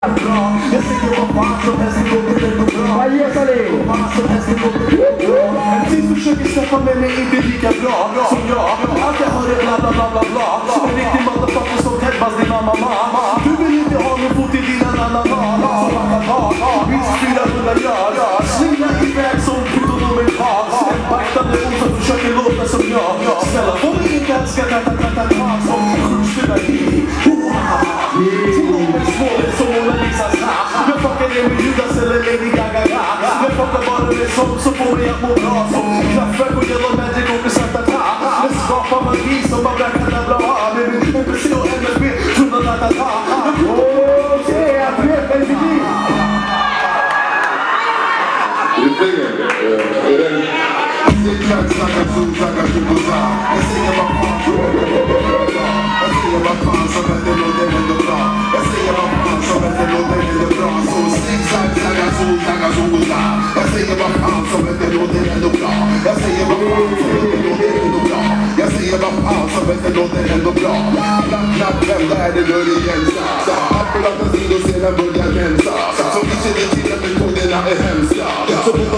Jag säger vad fan som helst, det låter ändå bra. Vad fan som helst, det låter ändå bra. En till försöker släppa med mig inte lika bra som jag. Allt jag hör är bla bla bla bla bla. Som en riktig motherfucker som Ted-Bass din mamma. Du vill inte ha min fot i dina nanana. Så man kan ha minst 400 gör. Slingna iväg som putonomer har. En baktande ord som försöker låta som jag. Snälla, får vi inte älska ta som sjukstyrda hit. Tillåt mig svåret som Mona Lisas natt. Jag fuckar det med Judas eller Lady Gaga. Jag fuckar bara med sånt som får mig att må bra. Som kraftverk och Yellow Magic och Besantata. Men skapar magi som bara bra. Med NPC och MLB, trodde ta. Okej, jag vet vad det blir. Är det Sittklack, snackar sol, snackar tjokosa. Jag säger vad fan som heter låter ändå bra. Jag säger vad fan som heter låter ändå bra. Så zigzag, snackar sol, snackar tjokosa. Jag säger vad fan som heter låter ändå bra. Jag säger vad fan som heter låter ändå bra. Jag säger vad fan som heter låter ändå bra. Knack, vem där det rör igen. Apparaten sid och sedan börjar rensa. Så vi känner till att metoderna är hemska. Så